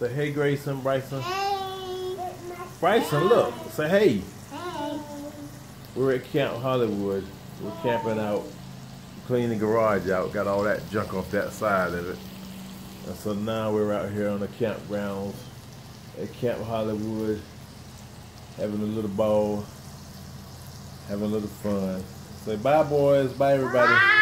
Say hey, Grayson, Bryson. Hey. Bryson, look. Say hey. Hey. We're at Camp Hollywood. We're camping out, cleaning the garage out, got all that junk off that side of it. And so now we're out here on the campgrounds at Camp Hollywood, having a little ball, having a little fun. Say bye, boys. Bye, everybody. Bye.